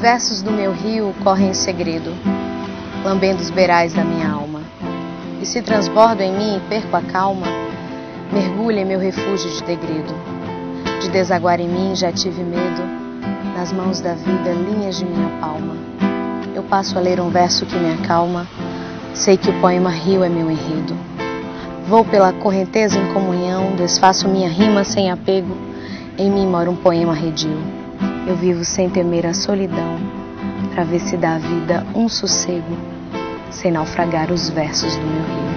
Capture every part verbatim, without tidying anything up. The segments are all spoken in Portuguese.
versos do meu rio correm em segredo, lambendo os beirais da minha alma. E se transbordo em mim e perco a calma, mergulho em meu refúgio de degredo. De desaguar em mim já tive medo, nas mãos da vida linhas de minha palma. Eu passo a ler um verso que me acalma, sei que o poema rio é meu enredo. Vou pela correnteza em comunhão, desfaço minha rima sem apego, em mim mora um poema arredio. Eu vivo sem temer a solidão, pra ver se dá à vida um sossego, sem naufragar os versos do meu rio.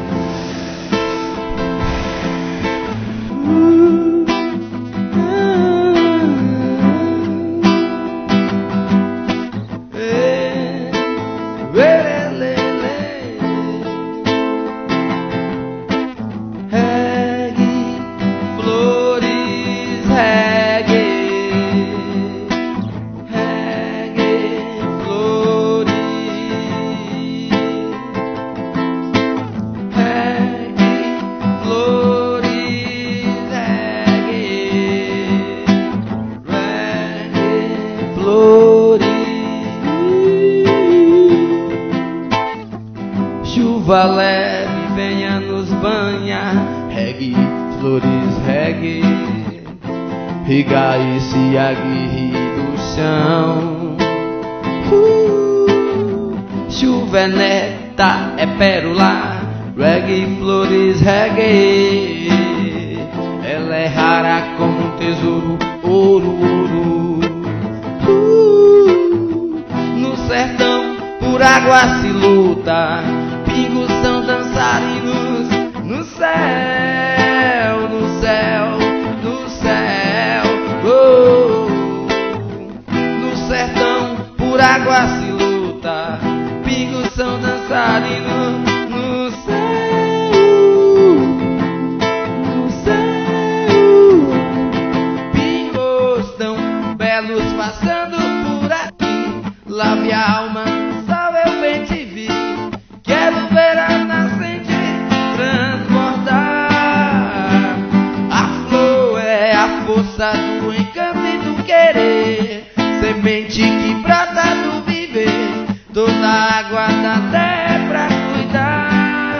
Chuva leve venha nos banhar, reggae, flores, reggae, riga esse aguirre do chão. uh, Chuva é néctar, é pérola, reggae, flores, reggae, ela é rara como um tesouro, ouro, ouro. uh, No sertão por água se luta, pingos são dançarinos no céu, no céu, no céu. Oh, no sertão por água se luta, pingos são dançarinos no céu, no céu. Pingos tão belos passando por aqui, lave a alma, salve eu bem te vi. Quero ver a nascente transbordar. A flor é a força do encanto e do querer, semente que brota do viver, toda a água da terra pra cuidar.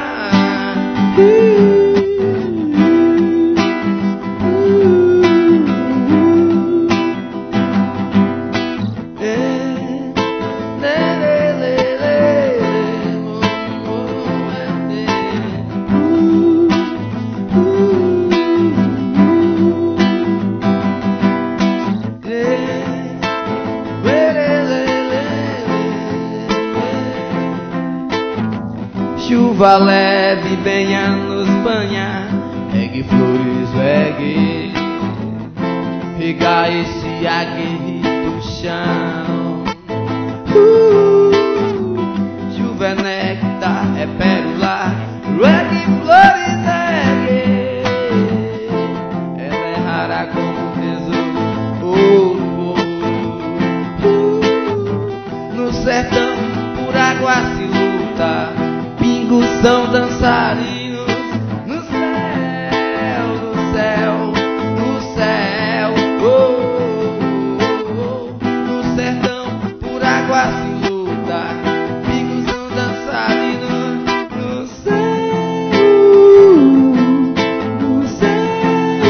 Chuva leve venha nos banhar, regue flores, regue, riga esse aguirre do chão. uh, Chuva é néctar, é pérola, regue, flores, regue, ela é rara como um tesouro, ouro, ouro. uh, No sertão por água se luta, pingos são dançarinos no céu, no céu, no céu. Oh, oh, oh. No sertão por água se luta, pingos são dançarinos no céu, no céu.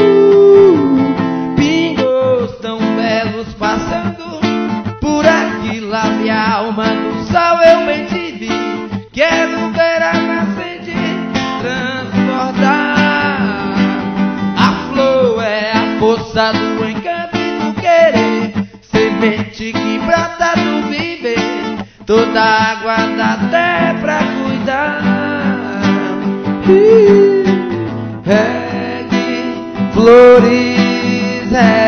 Pingos tão belos passando por aqui, lave a alma no sol eu bem te vi. Quero ver a nascente transbordar. A flor é a força do encanto e do querer, semente que brota do viver, toda a água da terra pra cuidar. Reggae, flores, reggae.